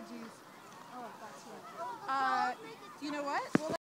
geez. Oh, that's what. You know what? Well,